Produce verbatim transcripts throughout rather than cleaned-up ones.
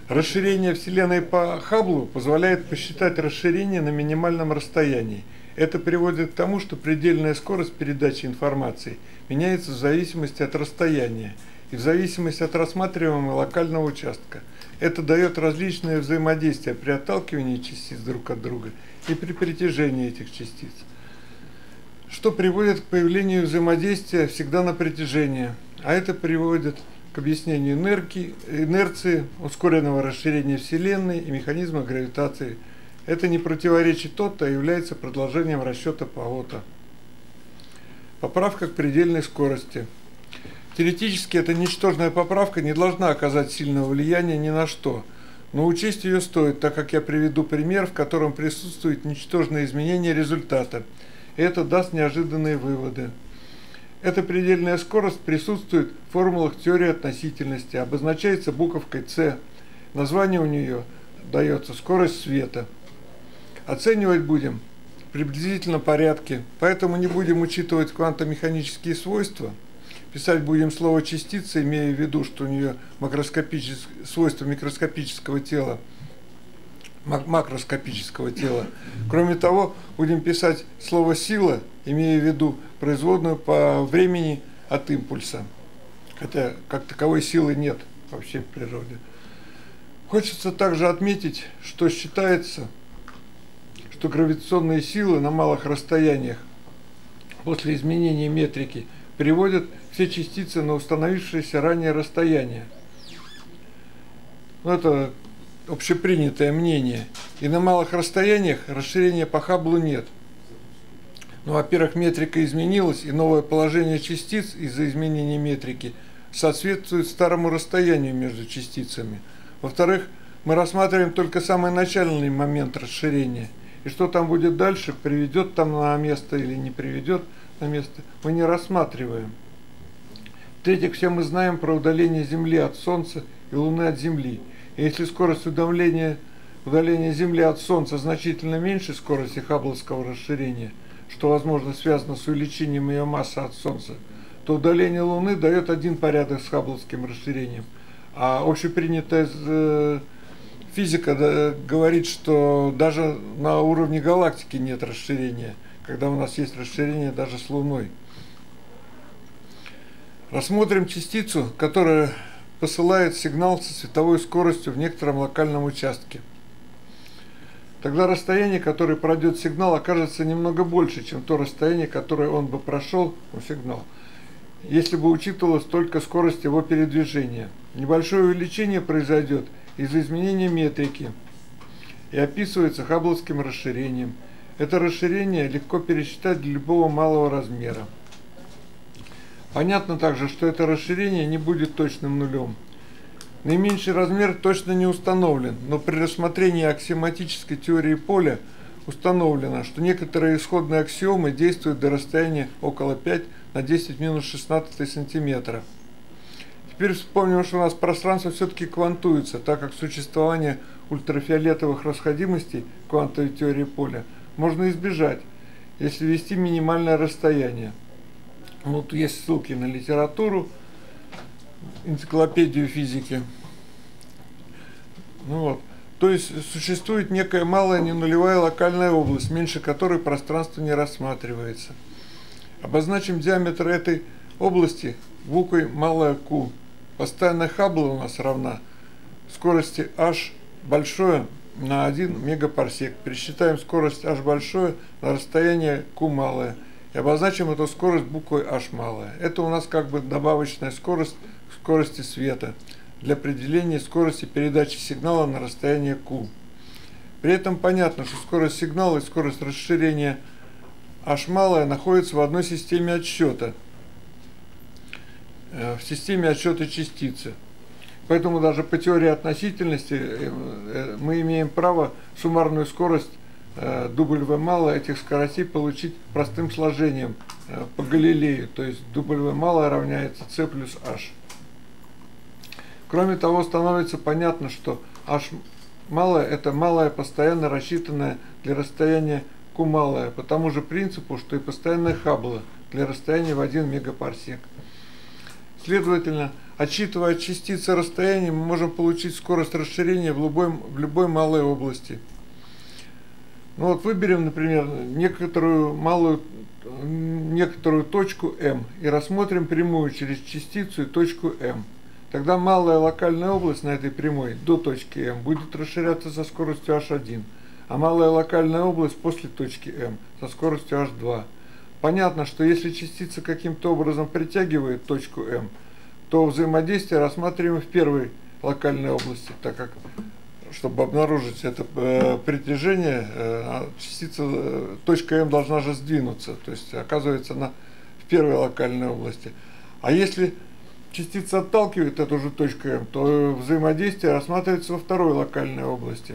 Расширение Вселенной по Хабблу позволяет посчитать расширение на минимальном расстоянии. Это приводит к тому, что предельная скорость передачи информации меняется в зависимости от расстояния и в зависимости от рассматриваемого локального участка. Это дает различные взаимодействия при отталкивании частиц друг от друга и при притяжении этих частиц, что приводит к появлению взаимодействия всегда на притяжение, а это приводит к объяснению инерки, инерции, ускоренного расширения Вселенной и механизма гравитации. Это не противоречит Тотто, а является продолжением расчета Паота. Поправка к предельной скорости. Теоретически эта ничтожная поправка не должна оказать сильного влияния ни на что, но учесть ее стоит, так как я приведу пример, в котором присутствует ничтожное изменение результата, и это даст неожиданные выводы. Эта предельная скорость присутствует в формулах теории относительности, обозначается буковкой С. Название у нее дается скорость света. Оценивать будем в приблизительном порядке, поэтому не будем учитывать квантомеханические свойства. Писать будем слово частица, имея в виду, что у нее макроскопические свойства микроскопического тела, макроскопического тела. Кроме того, будем писать слово сила, имея в виду производную по времени от импульса, хотя как таковой силы нет вообще в природе. Хочется также отметить, что считается, что гравитационные силы на малых расстояниях после изменения метрики переводят все частицы на установившееся ранее расстояние. Это общепринятое мнение. И на малых расстояниях расширения по Хабблу нет. Ну, во-первых, метрика изменилась, и новое положение частиц из-за изменения метрики соответствует старому расстоянию между частицами. Во-вторых, мы рассматриваем только самый начальный момент расширения. И что там будет дальше, приведет там на место или не приведет на место, мы не рассматриваем. В-третьих, все мы знаем про удаление Земли от Солнца и Луны от Земли. И если скорость удаления, удаления Земли от Солнца значительно меньше скорости хаббловского расширения, что, возможно, связано с увеличением ее массы от Солнца, то удаление Луны дает один порядок с хаббловским расширением. А общепринятая э, физика да, говорит, что даже на уровне галактики нет расширения, когда у нас есть расширение даже с Луной. Рассмотрим частицу, которая посылает сигнал со световой скоростью в некотором локальном участке. Тогда расстояние, которое пройдет сигнал, окажется немного больше, чем то расстояние, которое он бы прошел, ну, сигнал, если бы учитывалась только скорость его передвижения. Небольшое увеличение произойдет из-за изменения метрики и описывается хаббловским расширением. Это расширение легко пересчитать для любого малого размера. Понятно также, что это расширение не будет точным нулем. Наименьший размер точно не установлен, но при рассмотрении аксиоматической теории поля установлено, что некоторые исходные аксиомы действуют до расстояния около пять на десять минус шестнадцать сантиметра. Теперь вспомним, что у нас пространство все-таки квантуется, так как существование ультрафиолетовых расходимостей квантовой теории поля можно избежать, если ввести минимальное расстояние. Вот есть ссылки на литературу, энциклопедию физики. Ну вот. То есть существует некая малая ненулевая локальная область, меньше которой пространство не рассматривается. Обозначим диаметр этой области буквой малая Q. Постоянная Хаббла у нас равна скорости h большое на один мегапарсек. Пересчитаем скорость h большое на расстояние Q малое. И обозначим эту скорость буквой h малая. Это у нас как бы добавочная скорость к скорости света для определения скорости передачи сигнала на расстояние Q. При этом понятно, что скорость сигнала и скорость расширения h малая находятся в одной системе отсчета, в системе отсчета частицы. Поэтому даже по теории относительности мы имеем право суммарную скорость W малое этих скоростей получить простым сложением по Галилею, то есть W малое равняется c плюс h. Кроме того, становится понятно, что h малое это малое постоянно рассчитанное для расстояния Q малое, по тому же принципу, что и постоянная Хаббла для расстояния в один мегапарсек. Следовательно, Отсчитывая от частицы расстояние, мы можем получить скорость расширения в любой, в любой малой области. Ну вот выберем, например, некоторую малую, некоторую точку m и рассмотрим прямую через частицу и точку m. Тогда малая локальная область на этой прямой до точки m будет расширяться со скоростью h один, а малая локальная область после точки m со скоростью h два. Понятно, что если частица каким-то образом притягивает точку m, то взаимодействие рассматриваем в первой локальной области, так как, чтобы обнаружить это э, притяжение, э, частица, э, точка m должна же сдвинуться, то есть оказывается она в первой локальной области. А если частица отталкивает эту же точку m, то взаимодействие рассматривается во второй локальной области.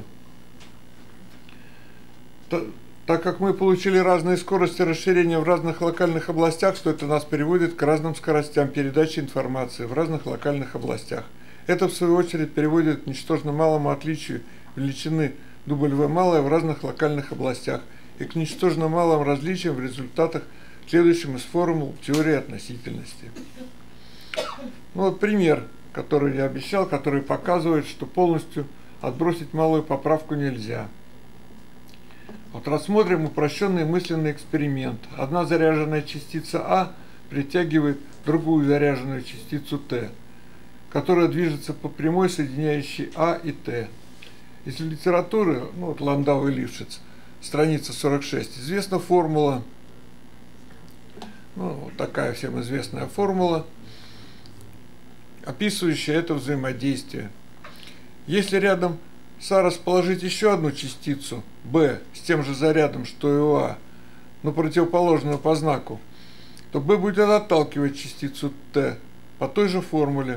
Так как мы получили разные скорости расширения в разных локальных областях, то это нас приводит к разным скоростям передачи информации в разных локальных областях. Это, в свою очередь, приводит к ничтожно малому отличию величины W малая в разных локальных областях и к ничтожно малым различиям в результатах, следующим из формул теории относительности. Ну вот пример, который я обещал, который показывает, что полностью отбросить малую поправку нельзя. Вот рассмотрим упрощенный мысленный эксперимент. Одна заряженная частица А притягивает другую заряженную частицу Т, которая движется по прямой, соединяющей А и Т. Из литературы, ну вот Ландау и Лившиц, страница сорок шесть, известна формула, ну, вот такая всем известная формула, описывающая это взаимодействие. Если рядом с А расположить еще одну частицу Б с тем же зарядом, что и у А, но противоположную по знаку, то Б будет отталкивать частицу Т по той же формуле.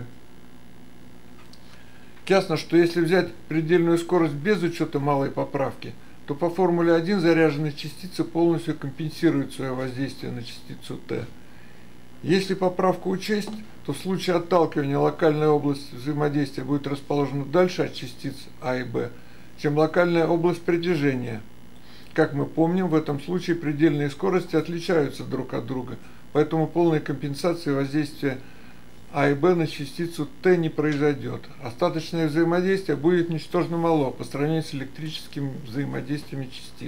Ясно, что если взять предельную скорость без учета малой поправки, то по формуле один заряженные частицы полностью компенсируют свое воздействие на частицу Т. Если поправку учесть, то в случае отталкивания локальная область взаимодействия будет расположена дальше от частиц А и Б, чем локальная область притяжения. Как мы помним, в этом случае предельные скорости отличаются друг от друга, поэтому полной компенсации воздействия А и Б на частицу Т не произойдет. Остаточное взаимодействие будет ничтожно мало по сравнению с электрическими взаимодействиями частиц.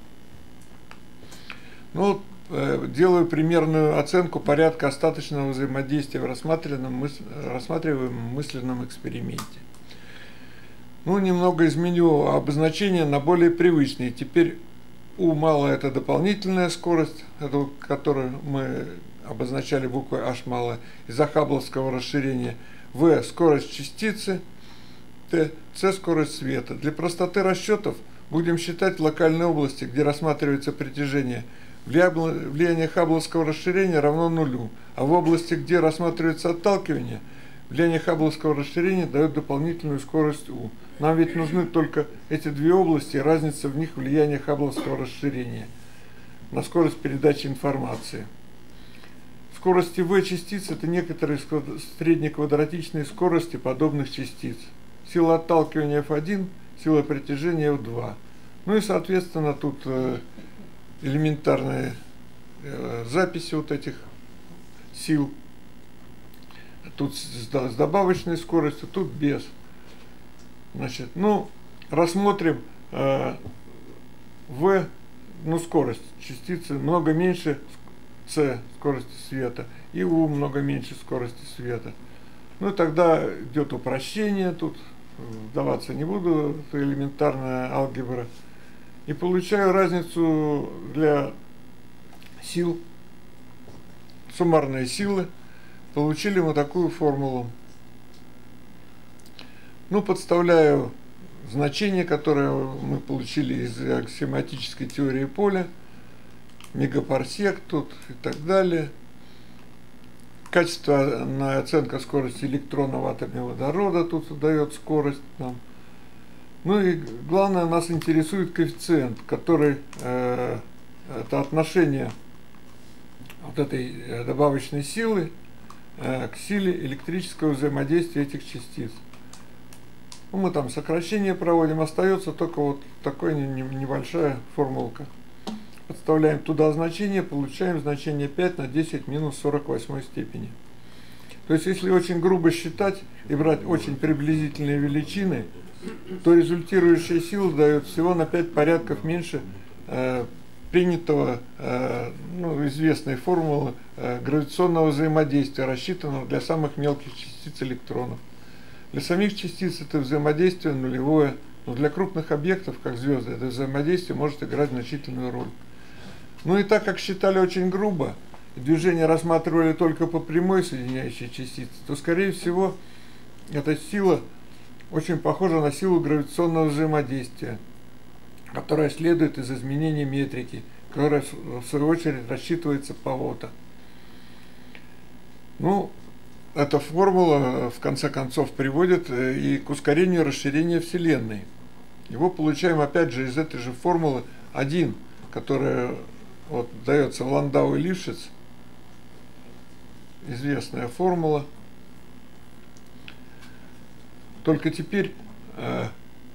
Ну вот, делаю примерную оценку порядка остаточного взаимодействия в рассматриваемом, мыс... рассматриваемом мысленном эксперименте. Ну, немного изменю обозначение на более привычные. Теперь У малая — это дополнительная скорость, эту, которую мы обозначали буквой H малая из-за хаббловского расширения. В — скорость частицы, Т — С — скорость света. Для простоты расчетов будем считать в локальной области, где рассматривается притяжение, влияние хаббловского расширения равно нулю, а в области, где рассматривается отталкивание, влияние хаббловского расширения дает дополнительную скорость У. Нам ведь нужны только эти две области и разница в них влияния хаббловского расширения на скорость передачи информации. Скорости В частиц — это некоторые среднеквадратичные скорости подобных частиц. Сила отталкивания эф один, сила притяжения эф два. Ну и, соответственно, тут элементарные э, записи вот этих сил. Тут с, с добавочной скоростью, тут без. Значит, ну, рассмотрим э, В, ну, скорость частицы много меньше С, скорости света, и У много меньше скорости света. Ну, тогда идет упрощение, тут вдаваться не буду, это элементарная алгебра. И получаю разницу для сил, суммарные силы. Получили мы такую формулу. Ну, подставляю значение, которое мы получили из аксиоматической теории поля, мегапарсек тут и так далее. Качественная оценка скорости электрона в атоме водорода тут дает скорость нам. Ну и главное, нас интересует коэффициент, который э, это отношение вот этой добавочной силы э, к силе электрического взаимодействия этих частиц. Ну, мы там сокращение проводим, остается только вот такая небольшая формулка. Подставляем туда значение, получаем значение пять на десять минус сорок восьмой степени. То есть, если очень грубо считать и брать очень приблизительные величины, то результирующая сила дает всего на пять порядков меньше э, принятого, э, ну, известной формулы э, гравитационного взаимодействия, рассчитанного для самых мелких частиц электронов. Для самих частиц это взаимодействие нулевое, но для крупных объектов, как звезды, это взаимодействие может играть значительную роль. Ну и так как считали очень грубо, и движение рассматривали только по прямой соединяющей частице, то, скорее всего, эта сила очень похожа на силу гравитационного взаимодействия, которая следует из изменения метрики, которая, в свою очередь, рассчитывается по Отто. Ну, эта формула, в конце концов, приводит и к ускорению расширения Вселенной. Его получаем, опять же, из этой же формулы один, которая вот, дается в Ландау и Лившиц, известная формула. Только теперь э,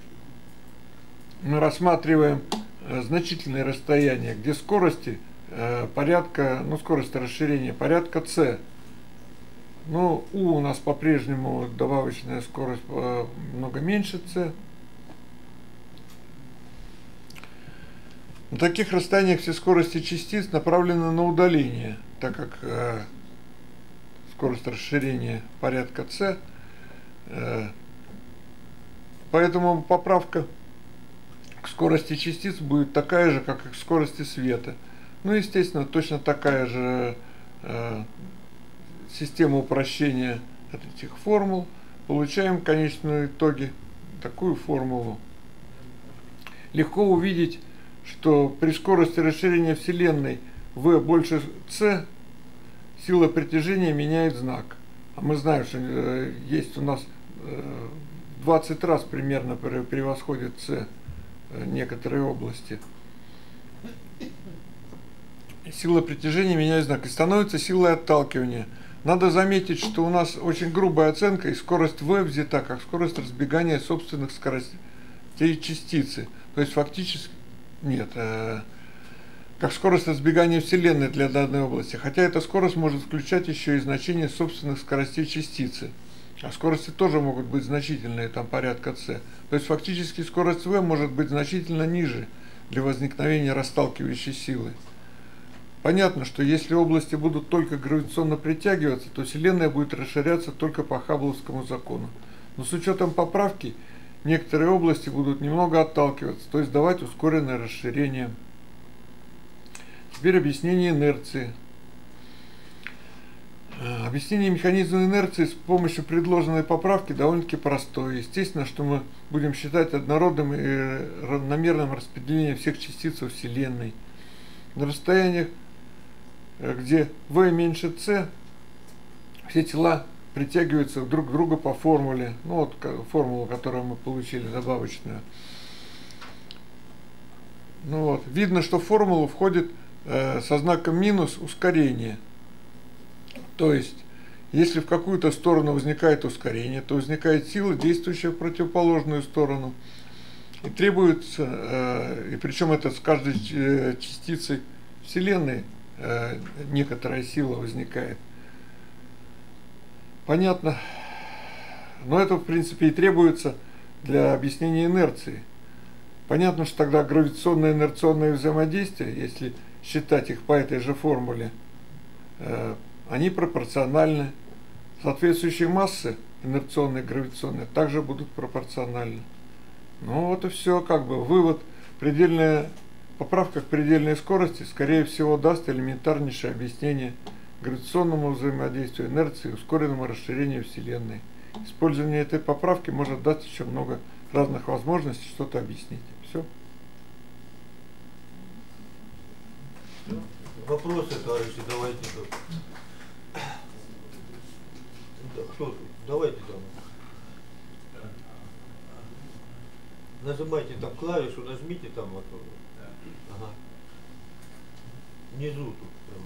мы рассматриваем э, значительные расстояния, где скорости э, порядка, ну, скорость расширения порядка c. Но u у нас по-прежнему добавочная скорость э, много меньше c. На таких расстояниях все скорости частиц направлены на удаление, так как э, скорость расширения порядка c. Э, Поэтому поправка к скорости частиц будет такая же, как и к скорости света. Ну, естественно, точно такая же э, система упрощения этих формул. Получаем в конечном итоге такую формулу. Легко увидеть, что при скорости расширения Вселенной v больше c, сила притяжения меняет знак. А мы знаем, что э, есть у нас э, двадцать раз примерно превосходит c некоторые области. Сила притяжения меняет знак и становится силой отталкивания. Надо заметить, что у нас очень грубая оценка, и скорость v взята как скорость разбегания собственных скоростей частицы. То есть фактически нет, э, как скорость разбегания Вселенной для данной области. Хотя эта скорость может включать еще и значение собственных скоростей частицы. А скорости тоже могут быть значительные, там порядка c. То есть фактически скорость v может быть значительно ниже для возникновения расталкивающей силы. Понятно, что если области будут только гравитационно притягиваться, то Вселенная будет расширяться только по Хаббловскому закону. Но с учетом поправки, некоторые области будут немного отталкиваться, то есть давать ускоренное расширение. Теперь объяснение инерции. Объяснение механизма инерции с помощью предложенной поправки довольно-таки простое. Естественно, что мы будем считать однородным и равномерным распределением всех частиц во Вселенной. На расстояниях, где v меньше c, все тела притягиваются друг к другу по формуле. Ну вот формулу, которую мы получили, добавочную. Ну вот. Видно, что в формулу входит э, со знаком минус ускорение. То есть, если в какую-то сторону возникает ускорение, то возникает сила, действующая в противоположную сторону. И требуется, э, и причем это с каждой частицей Вселенной э, некоторая сила возникает. Понятно. Но это, в принципе, и требуется для объяснения инерции. Понятно, что тогда гравитационное инерционное взаимодействие, если считать их по этой же формуле, э, они пропорциональны. Соответствующие массы, инерционные и гравитационные, также будут пропорциональны. Ну вот и все, как бы вывод. Предельная поправка к предельной скорости, скорее всего, даст элементарнейшее объяснение гравитационному взаимодействию инерции и ускоренному расширению Вселенной. Использование этой поправки может дать еще много разных возможностей что-то объяснить. Все. Вопросы, товарищи, давайте. Кто тут? Давайте там. Нажимайте там клавишу, нажмите там вот. Ага. Внизу тут.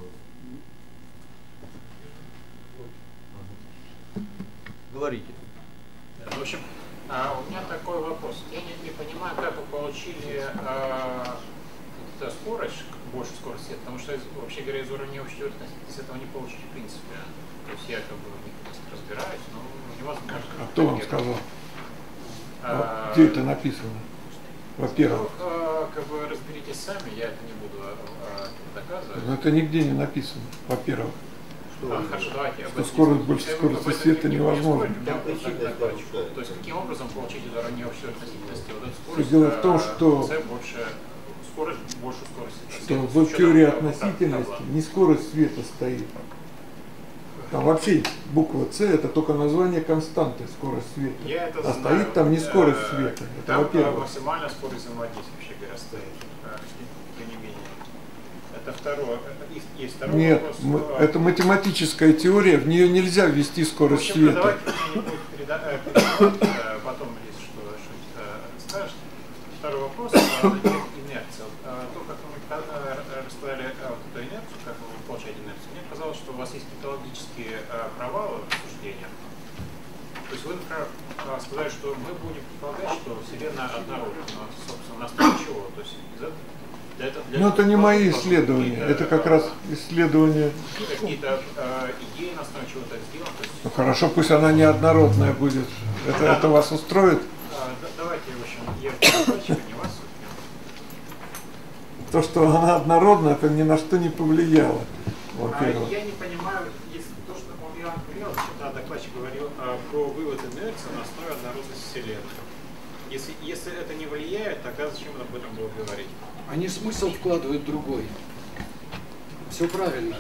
Ага. Говорите. В общем, а, у меня такой вопрос. Я не, не понимаю, как вы получили а, эта скорость, больше скорость света, потому что, вообще говоря, из уровня общей относительности этого не получить в принципе. То есть я как бы в них разбираюсь, но невозможно. А кто вам сказал? А, Где это написано? Во-первых. Ну, а, как бы разберитесь сами, я это не буду а, доказывать. Но это нигде не написано, во-первых. А, хорошо, давайте. Что скорость больше скорости света невозможно. То есть каким образом получить из уровня общей относительности вот эту скорость? Дело в том, что, больше, скорость, больше скорости. что в теории относительности не скорость света стоит. Там вообще буква С это только название константы скорость света. Я это а знаю. стоит там не скорость света. Это там во-первых. Максимальная скорость взаимодействия, вообще говоря, стоит. Тем не менее. Это второе. Есть, есть второй Нет, вопрос. Это математическая теория, в нее нельзя ввести скорость в общем, света. Давайте кто-нибудь передавать, потом, если что, что-нибудь скажет. Второй вопрос. Инерция. То, как вы рассказали вот эту инерцию, как вы получаете инерцию, мне казалось, что у вас есть методологические провалы в рассуждениях. То есть вы, например, сказали, что мы будем предполагать, что Вселенная однородна. Собственно, на основе чего? То есть из этого Для этого, для Но это не мои должны исследования, это как раз исследования. Какие-то э, идеи на основе чего так сделано. Есть... Ну хорошо, пусть она неоднородная будет. Это, да. это вас устроит? А, да, давайте, в общем, я докладчика, не вас. То, что она однородна, это ни на что не повлияло. А, я не понимаю, если то, что он Иоанн говорил, что докладчик говорил а, про вывод инерции на основе однородности Вселенной. Если, если это не влияет, тогда зачем об этом было говорить? Они смысл вкладывают в другой. Все правильно.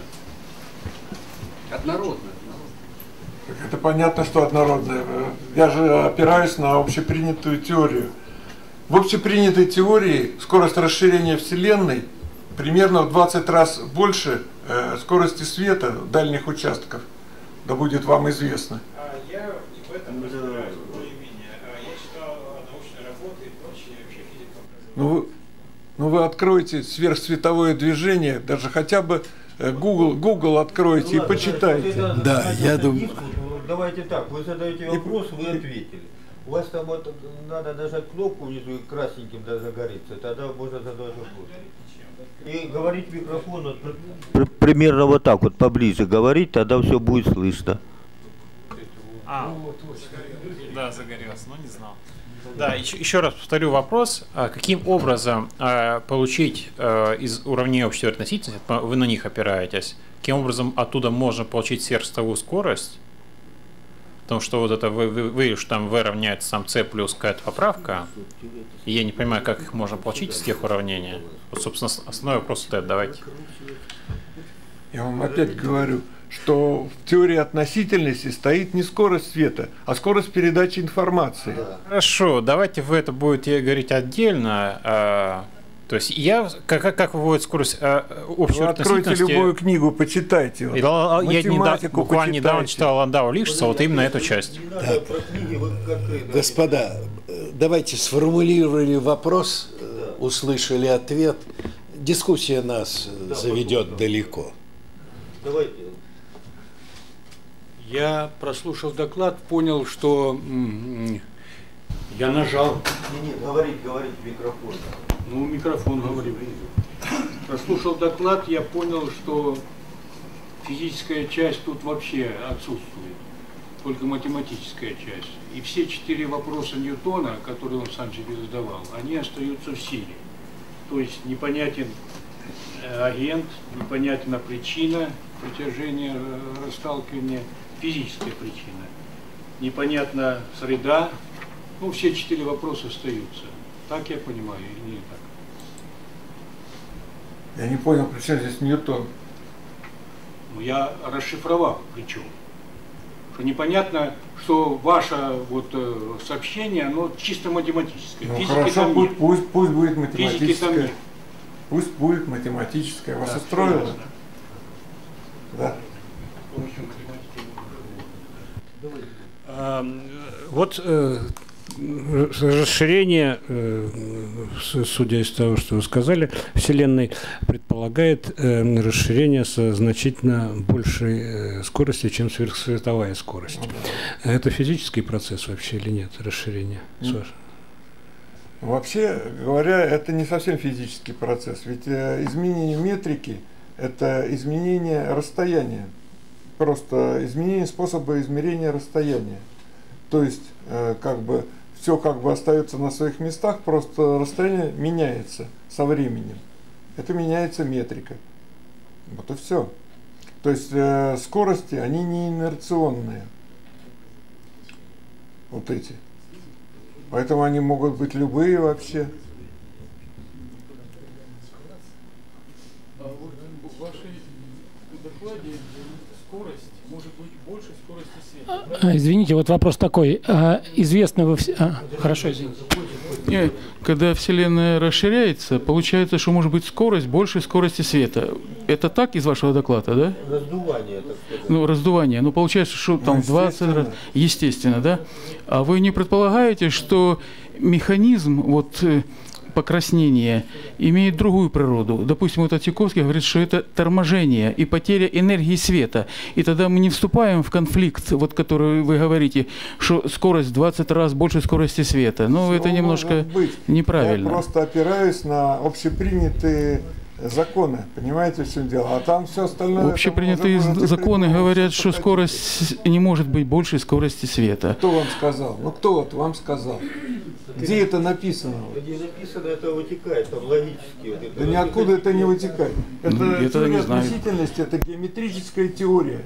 Однородно. Это понятно, что однородное. Я же опираюсь на общепринятую теорию. В общепринятой теории скорость расширения Вселенной примерно в двадцать раз больше э, скорости света дальних участков. Да будет вам известно. А я в этом разбираюсь более-менее. Я читал научные работы и прочие, вообще физика. Ну вы, ну вы откроете сверхсветовое движение, даже хотя бы Google, Google откроете Ну, и ладно, почитайте. это, Да, это, я это думаю. дискус, ну, давайте так, вы задаете вопрос, вы ответили. У вас там вот, надо нажать кнопку внизу и красненьким да, загорится, тогда можно задавать вопрос. И говорить в микрофон, вот, при, примерно вот так вот поближе говорить, тогда все будет слышно. А, да, загорелся, но не знал. Да, еще, еще раз повторю вопрос. Каким образом э, получить э, из уровней общей относительности, вы на них опираетесь, каким образом оттуда можно получить сверхсветовую скорость? Потому что вот это вы, вы, вы что там v равняется сам c плюс какая-то поправка, и я не понимаю, как их можно получить из тех уравнений. Вот, собственно, основной вопрос вот этот, давайте. Я вам опять говорю, что в теории относительности стоит не скорость света, а скорость передачи информации. Хорошо, давайте вы это будете говорить отдельно. А, то есть я, как, как выводит скорость а, общей Вы относительности... откройте любую книгу, почитайте. Вот. Я недавно, буквально недавно почитайте. читал Ландау Липшица, вот именно эту часть. Так. Господа, давайте сформулировали вопрос, услышали ответ. Дискуссия нас Да, заведет потом, далеко. Давайте. Я, прослушав доклад, понял, что м, я нажал. Не, не, говорить, говорить в микрофон. Ну, микрофон говорит. Прослушав доклад, я понял, что физическая часть тут вообще отсутствует, только математическая часть. И все четыре вопроса Ньютона, которые он сам себе задавал, они остаются в силе. То есть непонятен агент, непонятна причина притяжения, расталкивания, физическая причина. Непонятна среда. Ну, все четыре вопроса остаются. Так я понимаю, или не так? Я не понял, при чем здесь Ньютон? Ну, я расшифровал, причем. Что непонятно, что ваше вот, сообщение, оно чисто математическое. Ну, Физики хорошо, там пусть, нет. пусть, пусть будет Физики там математическое. нет. Пусть будет математическое. Вас Да, устроило? ясно. Да. А, вот э, расширение, э, судя из того, что вы сказали, Вселенной предполагает э, расширение со значительно большей э, скоростью, чем сверхсветовая скорость. Это физический процесс вообще или нет, расширение? Mm. Вообще говоря, это не совсем физический процесс, ведь изменение метрики – это изменение расстояния, просто изменение способа измерения расстояния. То есть, как бы, все как бы остается на своих местах, просто расстояние меняется со временем. Это меняется метрика. Вот и все. То есть э, скорости, они не инерционные. Вот эти. Поэтому они могут быть любые вообще. А вот в вашей докладе скорость может быть больше скорости света. А, извините, вот вопрос такой. А, известно во вс... а, хорошо, извините. Когда Вселенная расширяется, получается, что может быть скорость больше скорости света. Это так из вашего доклада, да? Раздувание, так сказать. Ну, раздувание. Ну, получается, что там в двадцать раз. Естественно, да? А вы не предполагаете, что механизм вот покраснения имеет другую природу? Допустим, вот Отсековский говорит, что это торможение и потеря энергии света. И тогда мы не вступаем в конфликт, вот который вы говорите, что скорость в двадцать раз больше скорости света. Но это немножко неправильно. Я просто опираюсь на общепринятые законы. Понимаете, в чем дело? А там все остальное... Общепринятые законы говорят, что скорость не может быть больше скорости света. Кто вам сказал? Ну кто вот вам сказал? Где это написано? Где написано, это вытекает, там логически. Вот это да ниоткуда это не вытекает. Это ну, теория относительности, это геометрическая теория.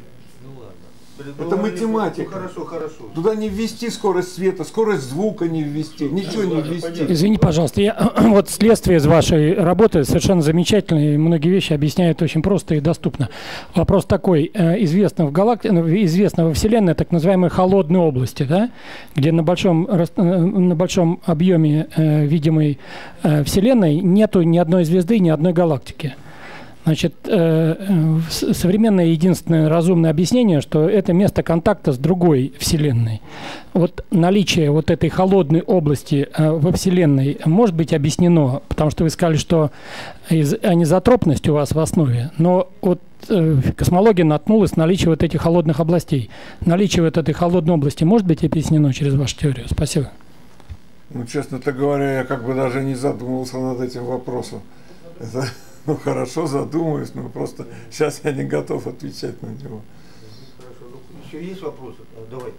Это математика. Ну, хорошо, хорошо. Туда не ввести скорость света, скорость звука не ввести, ничего не ввести. Извини, пожалуйста, я, вот следствие из вашей работы совершенно замечательное, и многие вещи объясняют очень просто и доступно. Вопрос такой. Известно в галакти... известно во Вселенной так называемые холодные области, да? Где на большом, на большом объеме э, видимой э, Вселенной нету ни одной звезды, ни одной галактики. Значит, э, современное единственное разумное объяснение, что это место контакта с другой Вселенной. Вот наличие вот этой холодной области э, во Вселенной может быть объяснено, потому что вы сказали, что из, анизотропность у вас в основе, но вот э, космология наткнулась на наличие вот этих холодных областей. Наличие вот этой холодной области может быть объяснено через вашу теорию? Спасибо. Ну, честно-то говоря, я как бы даже не задумывался над этим вопросом. Это... Ну хорошо, задумаюсь, но просто сейчас я не готов отвечать на него. Хорошо, ну, еще есть вопросы? Давай.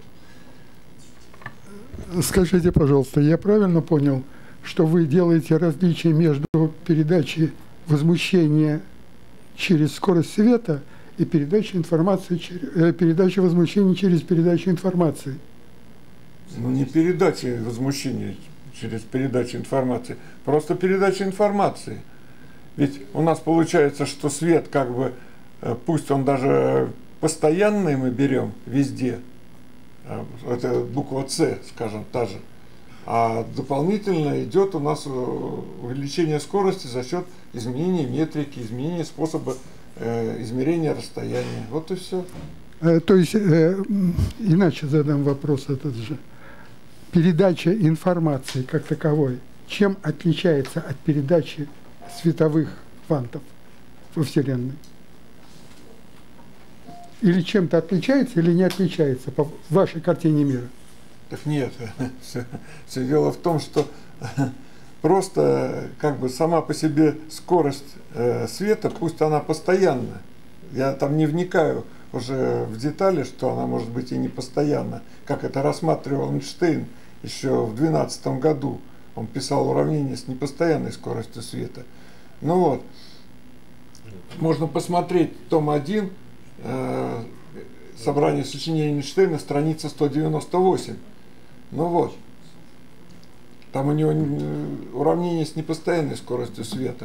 Скажите, пожалуйста, я правильно понял, что вы делаете различие между передачей возмущения через скорость света и передачей информации, через, передачей возмущения через передачу информации? Ну не передача возмущения через передачу информации, просто передача информации. Ведь у нас получается, что свет, как бы, пусть он даже постоянный мы берем везде, это буква С, скажем, та же, а дополнительно идет у нас увеличение скорости за счет изменения метрики, изменения способа э, измерения расстояния. Вот и все. То есть, э, иначе задам вопрос этот же. Передача информации как таковой, чем отличается от передачи световых квантов во Вселенной? Или чем-то отличается, или не отличается по вашей картине мира? Так нет, все, все дело в том, что просто как бы сама по себе скорость э, света, пусть она постоянна, я там не вникаю уже в детали, что она может быть и не постоянна, как это рассматривал Эйнштейн еще в двенадцатом году, он писал уравнение с непостоянной скоростью света. Ну вот, можно посмотреть том один, э, собрание сочинений Эйнштейна, страница сто девяносто восемь. Ну вот, там у него уравнение с непостоянной скоростью света.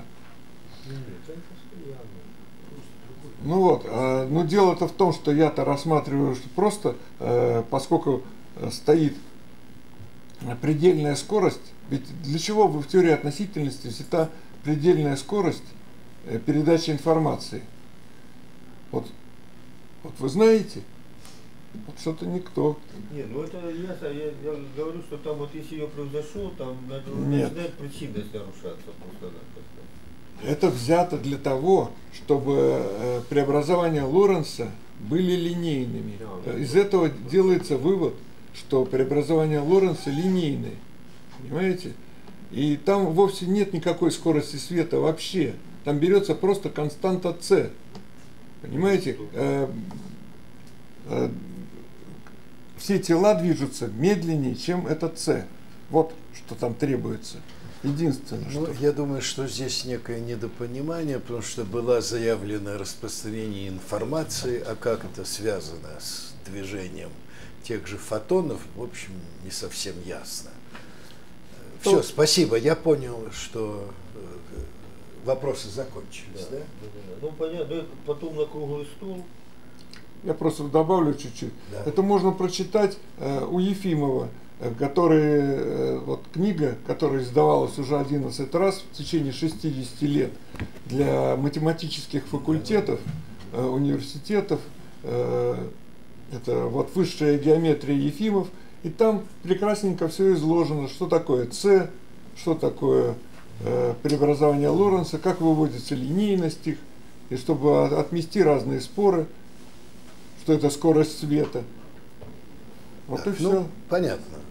Ну вот, э, но дело-то в том, что я-то рассматриваю, что просто, э, поскольку стоит предельная скорость, ведь для чего в теории относительности взята предельная скорость передачи информации? Вот, вот вы знаете, вот что-то никто. Не, ну это ясно, я, я говорю, что там вот если ее превзошел, там Нет. начинает причинность нарушаться просто. Это взято для того, чтобы преобразования Лоренца были линейными. Из этого делается вывод, что преобразования Лоренца линейные. Понимаете? И там вовсе нет никакой скорости света вообще. Там берется просто константа c. Понимаете? Э, э, все тела движутся медленнее, чем это c. Вот что там требуется. Единственное, ну, что... Я думаю, что здесь некое недопонимание, потому что было заявлено распространение информации, а как это связано с движением тех же фотонов, в общем, не совсем ясно. Все, спасибо. Я понял, что вопросы закончились. Да? Да? Ну, понятно. Потом на круглый стол. Я просто добавлю чуть-чуть. Да. Это можно прочитать э, у Ефимова, который, э, вот книга, которая издавалась уже одиннадцать раз в течение шестидесяти лет для математических факультетов, э, университетов. Э, это вот высшая геометрия Ефимов. И там прекрасненько все изложено, что такое c, что такое э, преобразование Лоренца, как выводится линейность их, и чтобы отмести разные споры, что это скорость света. Вот да, и ну, все. Понятно.